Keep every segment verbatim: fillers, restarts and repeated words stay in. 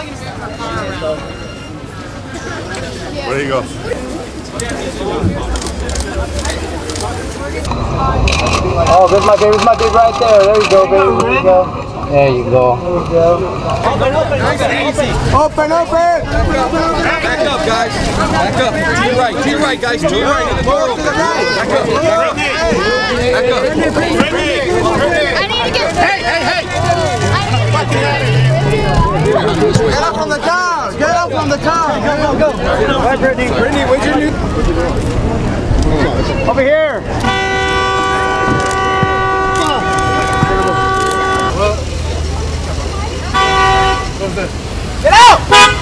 Where do you go? Oh, there's my baby, there's my baby right there. There you go, baby. There you go. There you go. There you go. Open, open, open. Open, open. Back up, guys. Back up. To your right, to your right, guys. To your right. Back up. Back up. Back up. I need to get. Hey, hey, hey. Get up from the car! Get up from the car! Go, go, go! Hi, Brittany. Brittany, what's your new... Over here! Get out!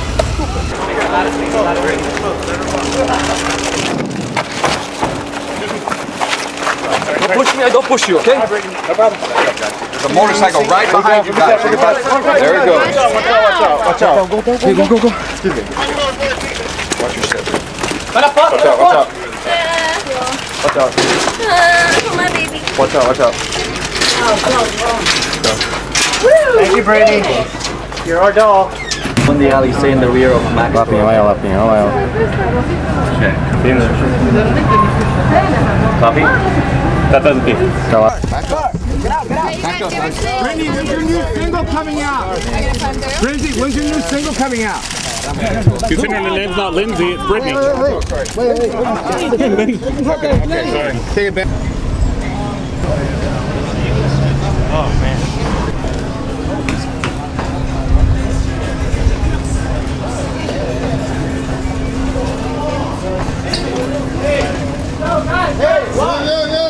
Don't push me, I don't push you, okay? No problem. There's a motorcycle right behind you guys. There we go. Watch out, watch out, watch out. Go, go, go, go, go. Excuse me. Watch your step. Watch out, watch out. Watch out. Oh, my baby. Watch out, watch out. Thank you, Brittany. You're our doll. On the alley, stay in the rear of Max. Lapinho, olha, lapinho, olha. Copy? Tá dando aqui. Tá lá. Back up. Get out, get out. Back up. Brittany, when's your new single coming out? Brittany, when's your new single coming out? Considering the name's not Lindsay, it's Britney. Wait, wait, wait. Wait, wait. Okay, okay, sorry. Take it back. Oh, man. Hey, no, no, no.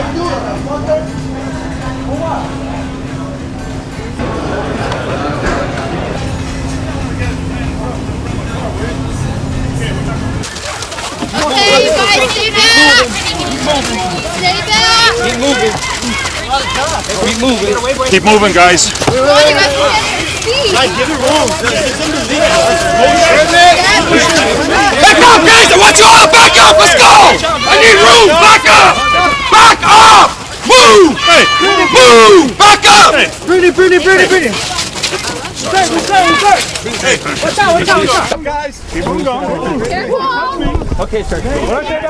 Okay, you guys, stay back! Stay back! Keep moving. Keep moving. Keep moving, guys. Oh, you guys can see! Guys, give it room. Back up, guys! Watch out! Back up! Let's go! I need room! Back up! Back up! Move! Hey! Move! Back up! Brittany, Brittany, Brittany, Brittany. Start, start, start. Watch out, watch out, watch out. Guys, Keep moving going. Careful! okay, sir. Don't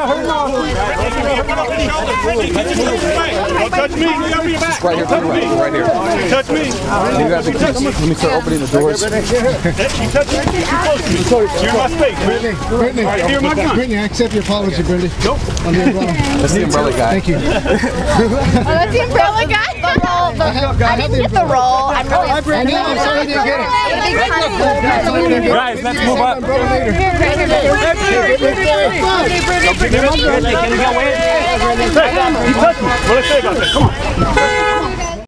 touch me. Just right here, to the right, right here. Touch me. You got the keys. Let me start opening the doors. You touch me. Too close to me. You're my space. Brittany, Brittany, All right, here, my gun. Brittany, I accept your apology, Brittany. Nope. On the umbrella. That's the umbrella guy. Thank you. Oh, that's the umbrella guy? The roll. The, I didn't get the roll. I'm really I know, I'm sorry I didn't get it. Guys, let's move up. Umbrella later. Can you go in? Brittany, Hey, you touch me. What did I say about that? Come on.